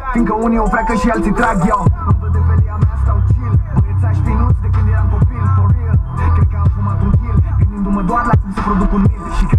fiindcă unii o freacă și alții trag eu. Îmi văd de felia mea, stau chill. Băiețași finuți de când eram copil, for real. Cred că am fumat un kill, gândindu-mă doar la cum să produc un mil. Și